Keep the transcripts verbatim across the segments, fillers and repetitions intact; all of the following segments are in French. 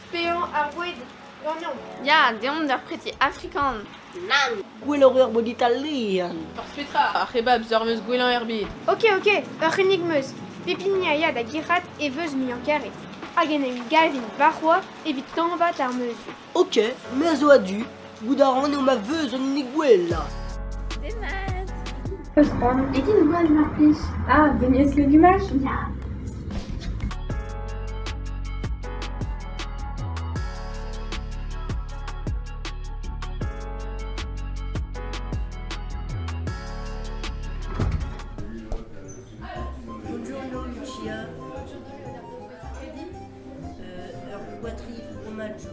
Péon Arwed Gagnon. Ja, deom der preti Afrikan. Nan. Gwellor ur bod italian. Parce petra, ar rebab zormeus gwelan erbid. Ok, ok, ur unig meus. Pepini a ya da girat e veus mi an karet. Hag en em gavin varroa evit tanvat ar meus. Ok, me a zo a du. Goudaran eo ma veuz an unig gwella. Demat. Eus an, egin gwell mar plij. Ah, deniez legumaj? Ya. Buongiorno Lucia. Euh, ur poitri fromaggio.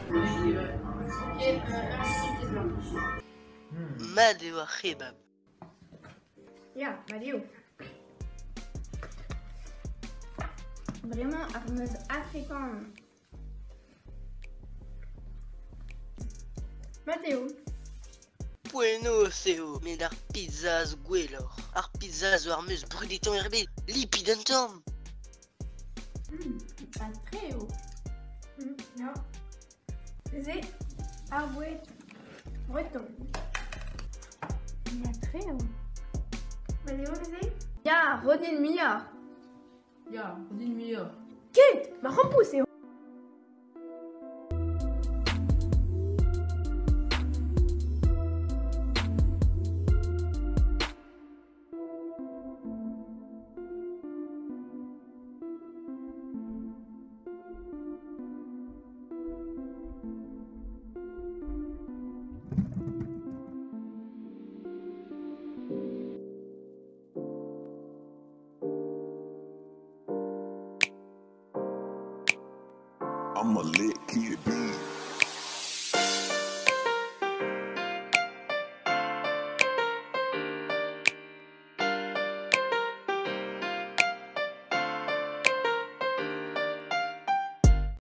Mad eo ar rebab. Ya, Mario. Vraiment ar meus Afrikan. Matteo. Buenos eo, met ar pizza zo gwellor. Ar pizza zo ar meus bruditon erbet. Lipid an tamm. Pas treo. Ya. Ze Arwed Breton. Ja, treo. Matteo, ze? Ja, rodin miar. Ya, din miyor. Ket, ma rampous eo. I'm a lit kid, bitch.